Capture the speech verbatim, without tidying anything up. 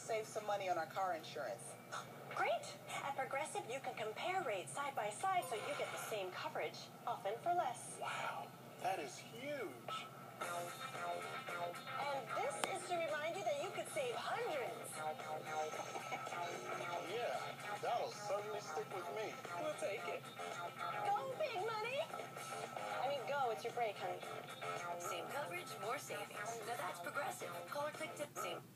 save some money on our car insurance. Great! At Progressive, you can compare rates side by side so you get the same coverage, often for less. Wow, that is huge. And this is to remind you that you could save hundreds. Yeah, that'll certainly stick with me. We'll take it. Go, big money! I mean, go, it's your break, honey. Same coverage, more savings. Now that's Progressive. Call or click to same.